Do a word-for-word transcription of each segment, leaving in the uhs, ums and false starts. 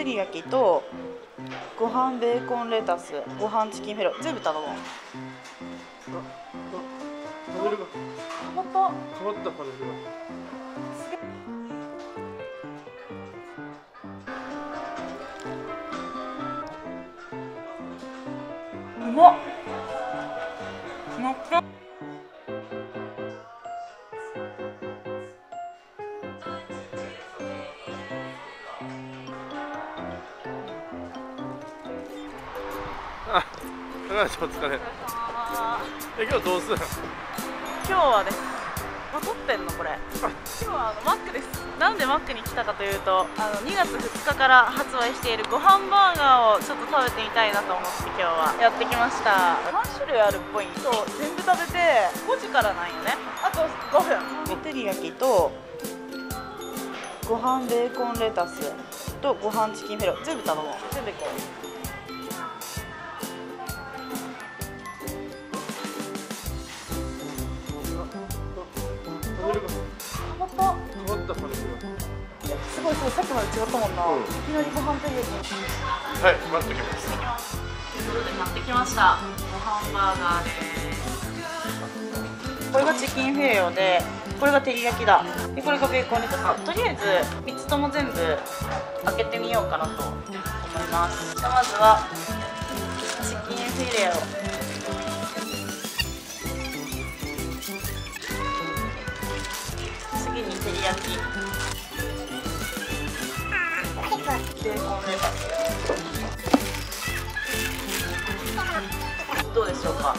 照り焼きとご飯ベーコンレタス、ご飯チキンフィレオ全部頼もう。 パネルが変わった。 変わったパネルが。 うまっ。めっちゃあ、高橋お疲れ。え、今日どうする？ 今日はです。あ、撮ってんのこれ。今日はあのマックです。なんでマックに来たかというと、あのにがつふつかから発売しているご飯バーガーをちょっと食べてみたいなと思って今日はやってきました。さんしゅるいあるっぽい。そう、全部食べてごじからなんよね。あとごふん。照り焼きとご飯ベーコンレタスとご飯チキンフィレオ全部頼もう。全部いこう。 パネルが変わった。 変わったパネルが。 すごいすごい、さっきまで違ったもんな。 うんいきなりご飯照り焼き。 はい、待ってきます。 ということで買ってきました。ご飯バーガーです。これがチキンフィレオで、これが照り焼きだ。で、これがベーコンレタス。とりあえずみっつとも全部開けてみようかなと思います。じゃあまずはチキンフィレオ。次に照り焼き。ベーコンレタス。どうでしょうか。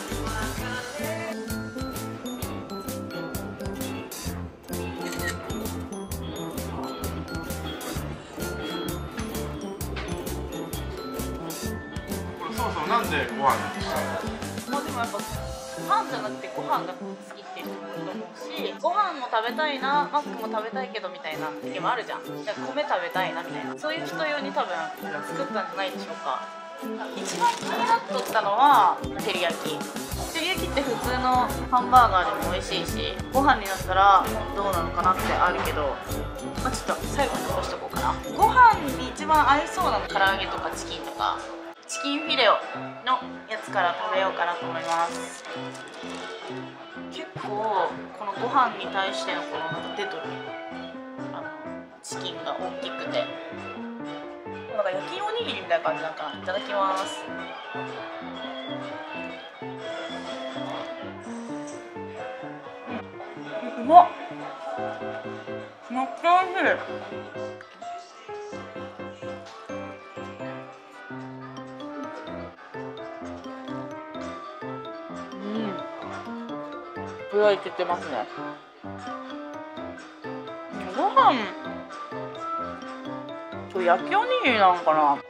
そもそもなんでご飯にしたの？ まあでもやっぱパンじゃなくてご飯が好きっていう人もいると思うし、ご飯も食べたいな、マックも食べたいけどみたいな時もあるじゃん。だから米食べたいなみたいな、そういう人用に多分作ったんじゃないでしょうか。一番気になっとったのは照り焼き。照り焼きって普通のハンバーガーでも美味しいし、ご飯になったらどうなのかなってあるけど、まあ、ちょっと最後に残しとこうかな。ご飯に一番合いそうなの唐揚げとかチキンとかチキンフィレオのやつから食べようかなと思います。結構このご飯に対してのこのなんか出とるあのチキンが大きくて、なんか焼きおにぎりみたいな感じなんかな。いただきます。うまっ。めっちゃ美味しい。これはいけてますね。ご飯と焼きおにぎりなのかな。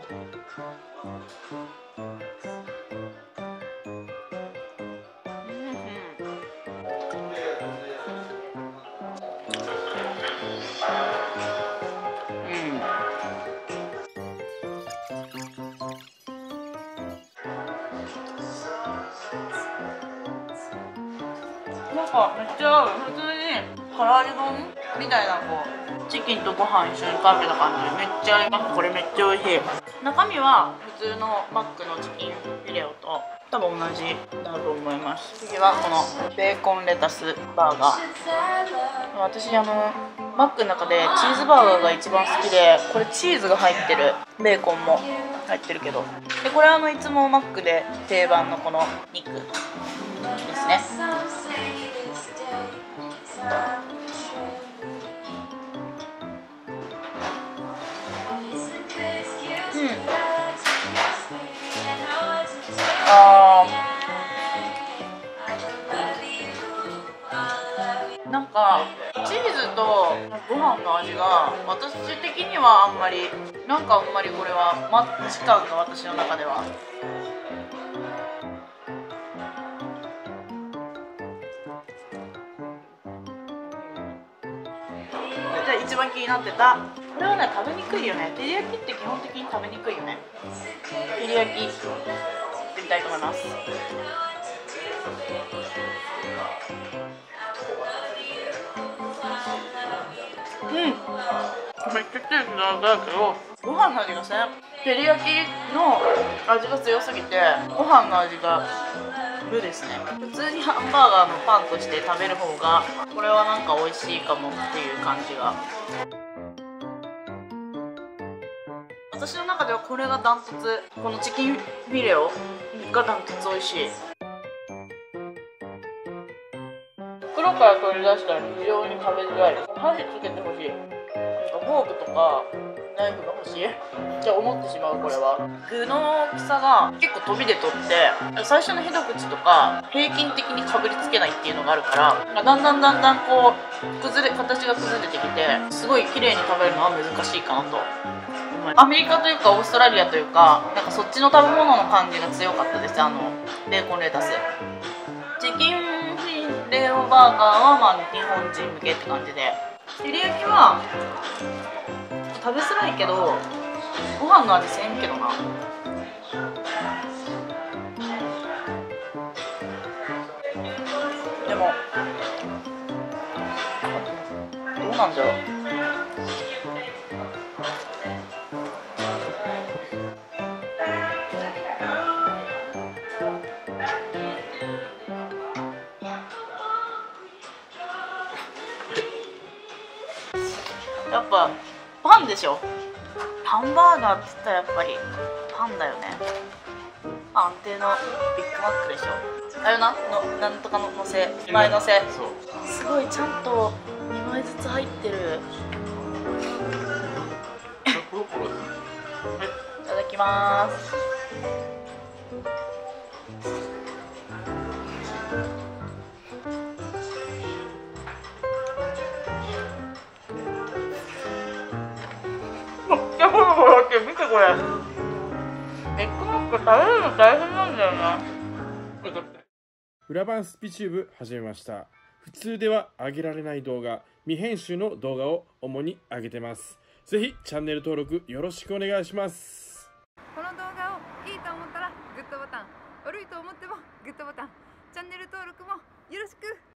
なんかめっちゃ合う。普通に唐揚げ丼みたいなこうチキンとご飯一緒に食べた感じめっちゃ合います。これめっちゃ美味しい。中身は普通のマックのチキンフィレオと多分同じだと思います。次はこのベーコンレタスバーガー。私あのマックの中でチーズバーガーが一番好きで、これチーズが入ってる。ベーコンも入ってるけど、でこれあのいつもマックで定番のこの肉ですね。うん。あー、なんかチーズとご飯の味が私的にはあんまりなんかあんまりこれはマッチ感が私の中では。じゃあ一番気になってたこれはね、食べにくいよね。照り焼きって基本的に食べにくいよね。照り焼きいってみたいと思います。うん、 めっちゃステーキの味だけどご飯の味がせん。照り焼きの味が強すぎてご飯の味が無ですね。普通にハンバーガーのパンとして食べる方がこれはなんか美味しいかもっていう感じが。私の中ではこれがダントツ。このチキンフィレオがダントツ美味しい。袋から取り出したら非常に食べづらい。箸つけてほしい。なんかフォークとかナイフが欲しいって思ってしまう。これは具の大きさが結構飛びで取って最初の一口とか平均的にかぶりつけないっていうのがあるからだんだんだんだんこう崩れ形が崩れてきてすごい綺麗に食べるのは難しいかなと。アメリカというかオーストラリアというかなんかそっちの食べ物の感じが強かったです。あのベーコンレタス。チキンフィレオバーガーはまあ日本人向けって感じで、照り焼きは食べづらいけどご飯の味せんけどな。でもどうなんだろう。やっぱパンでしょ。ハンバーガーって言ったらやっぱりパンだよね。安定のビッグマックでしょ。あれなのなんとかののせ前のせすごいちゃんとにまいずつ入ってる。いただきます。ほらほらって見てこれ。ビッグマック食べるの大変なんだよな。 裏番スピチューブ始めました。普通では上げられない動画、未編集の動画を主に上げてます。ぜひチャンネル登録よろしくお願いします。 この動画をいいと思ったらグッドボタン、悪いと思ってもグッドボタン、チャンネル登録もよろしく。